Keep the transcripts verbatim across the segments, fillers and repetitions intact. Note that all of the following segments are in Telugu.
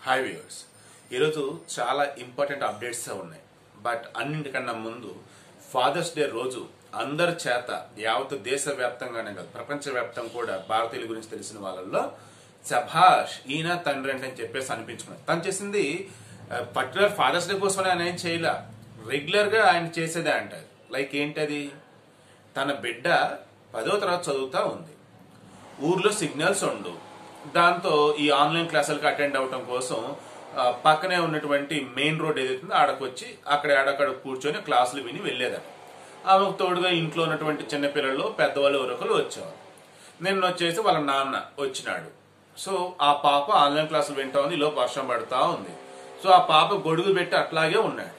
హాయ్ వ్యూవర్స్, ఈరోజు చాలా ఇంపార్టెంట్ అప్డేట్స్ ఉన్నాయి. బట్ అన్నింటికన్నా ముందు ఫాదర్స్ డే రోజు అందరి చేత యావత్ దేశవ్యాప్తంగానే కాదు ప్రపంచవ్యాప్తంగా కూడా భారతీయుల గురించి తెలిసిన వాళ్ళల్లో సభాష్ ఈయన తండ్రి అంటే అని చెప్పేసి అనిపించుకున్నాడు. తను చేసింది పర్టికులర్ ఫాదర్స్ డే కోసమని ఆయన ఏం చేయలే, రెగ్యులర్ గా ఆయన చేసేదే అంటారు. లైక్ ఏంటది, తన బిడ్డ పదో తరగతి చదువుతా ఉంది, ఊర్లో సిగ్నల్స్ ఉండు, దాంతో ఈ ఆన్లైన్ క్లాసులకు అటెండ్ అవటం కోసం పక్కనే ఉన్నటువంటి మెయిన్ రోడ్ ఏదైతుందో ఆడకొచ్చి అక్కడ ఆడక్కడ కూర్చొని క్లాసులు విని వెళ్ళేదట. ఆమెకు తోడుగా ఇంట్లో ఉన్నటువంటి చిన్నపిల్లలు పెద్దవాళ్ళు ఎవరొకరు వచ్చేవారు. నిన్న వచ్చేసి వాళ్ళ నాన్న వచ్చినాడు. సో ఆ పాప ఆన్లైన్ క్లాసులు వింటా ఉంది, ఈలోపు వర్షం పడుతూ ఉంది. సో ఆ పాప గొడుగు పెట్టి అట్లాగే ఉన్నాడు.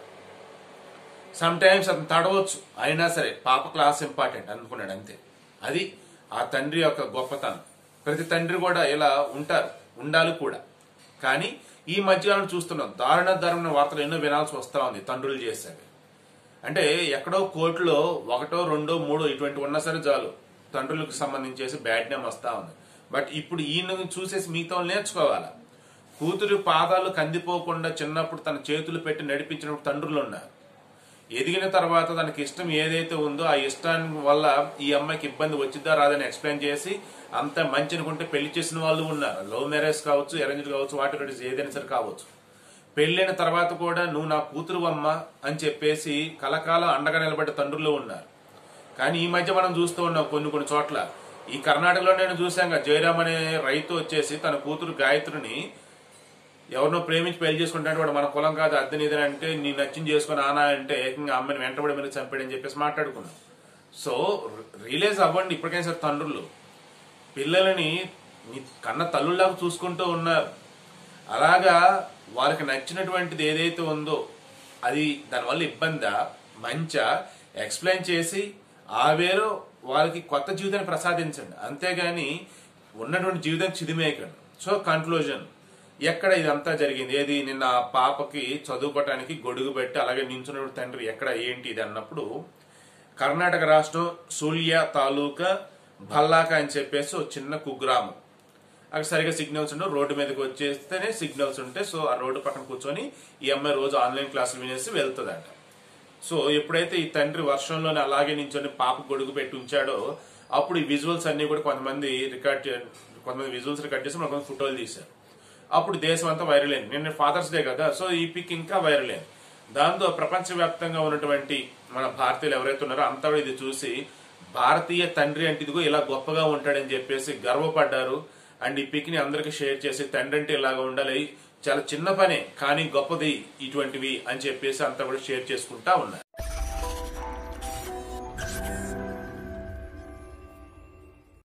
సమ్ టైమ్స్ అతను తడవచ్చు, అయినా సరే పాప క్లాస్ ఇంపార్టెంట్ అనుకున్నాడు అంతే. అది ఆ తండ్రి యొక్క గొప్పతనం. ప్రతి తండ్రి కూడా ఇలా ఉంటారు, ఉండాలి కూడా. కానీ ఈ మధ్యకాలం చూస్తున్నాం దారుణ దారుణ వార్తలు ఎన్నో వినాల్సి వస్తా ఉంది తండ్రులు చేసేవి. అంటే ఎక్కడో కోర్టులో ఒకటో రెండో మూడో ఇటువంటి ఉన్నా సరే చాలు తండ్రులకు సంబంధించేసి బ్యాడ్ నేమ్ వస్తా ఉంది. బట్ ఇప్పుడు ఈయన చూసేసి మిగతా నేర్చుకోవాలా. కూతురు పాదాలు కందిపోకుండా చిన్నప్పుడు తన చేతులు పెట్టి నడిపించిన తండ్రులు ఉన్నారు. ఎదిగిన తర్వాత తనకి ఇష్టం ఏదైతే ఉందో ఆ ఇష్టానికి వల్ల ఈ అమ్మాయికి ఇబ్బంది వచ్చిద్దా రాదని ఎక్స్ప్లెయిన్ చేసి అంత మంచి అనుకుంటే పెళ్లి చేసిన వాళ్ళు ఉన్నారు. లవ్ మ్యారేజ్ కావచ్చు, అరేంజ్డ్ కావచ్చు, వాటి ఏదైనా సరే కావచ్చు. పెళ్లైన తర్వాత కూడా నువ్వు నా కూతురు అమ్మ అని చెప్పేసి కలకాలం అండగా నిలబడ్డ తండ్రులు ఉన్నారు. కానీ ఈ మధ్య మనం చూస్తూ ఉన్నాం కొన్ని కొన్ని చోట్ల. ఈ కర్ణాటకలో నేను చూసాక జయరామ్ అనే రైతు వచ్చేసి తన కూతురు గాయత్రిని ఎవరినో ప్రేమించి పెళ్లి చేసుకుంటాడు, వాడు మన కులం కాదు అద్దెని ఇదని అంటే నీ నచ్చింది చేసుకుని ఆనా అంటే ఏకంగా అమ్మని వెంటబడి మీద చంపాడని చెప్పేసి మాట్లాడుకున్నాం. సో రియలైజ్ అవ్వండి ఇప్పటికైనా సరే తండ్రులు పిల్లలని కన్న తల్లుల్లాగా చూసుకుంటూ ఉన్నారు. అలాగా వాళ్ళకి నచ్చినటువంటిది ఏదైతే ఉందో అది దానివల్ల ఇబ్బందా మంచా ఎక్స్ప్లెయిన్ చేసి ఆ వేరు వాళ్ళకి కొత్త జీవితాన్ని ప్రసాదించండి, అంతేగాని ఉన్నటువంటి జీవితం చిదిమేయకండి. సో కన్క్లూజన్, ఎక్కడ ఇదంతా జరిగింది, ఏది నిన్న ఆ పాపకి చదువుకోవటానికి గొడుగు పెట్టి అలాగే నించున్న తండ్రి ఎక్కడ ఏంటి ఇది అన్నప్పుడు కర్ణాటక రాష్ట్రం సూల్య తాలూకా భల్లాక అని చెప్పేసి ఒక చిన్న కుగ్రామం. అక్కడ సరిగా సిగ్నల్స్ ఉండవు, రోడ్డు మీదకి వచ్చేస్తేనే సిగ్నల్స్ ఉంటాయి. సో ఆ రోడ్డు పక్కన కూర్చొని ఈ అమ్మాయి రోజు ఆన్లైన్ క్లాసులు వినేసి వెళ్తుందట. సో ఎప్పుడైతే ఈ తండ్రి వర్షంలోనే అలాగే నించొని పాప గొడుగు పెట్టి ఉంచాడో అప్పుడు ఈ విజువల్స్ అన్ని కూడా కొంతమంది రికార్డ్ కొంతమంది విజువల్స్ రికార్డ్ చేసి కొంతమంది ఫోటోలు తీశారు. అప్పుడు దేశం అంతా వైరల్ అయింది. నిన్న ఫాదర్స్ డే కదా, సో ఈ పిక్ ఇంకా వైరల్ అయింది. దాంతో ప్రపంచవ్యాప్తంగా ఉన్నటువంటి మన భారతీయులు ఎవరైతే ఉన్నారో అంతా ఇది చూసి భారతీయ తండ్రి అంటే ఇదిగో ఇలా గొప్పగా ఉంటాడని చెప్పేసి గర్వపడ్డారు. అండ్ ఈ పిక్ ని అందరికి షేర్ చేసి తండ్రి అంటే ఇలాగా ఉండాలి, చాలా చిన్న పనే కానీ గొప్పది ఇటువంటివి అని చెప్పేసి అంతా కూడా షేర్ చేసుకుంటా ఉన్నారు.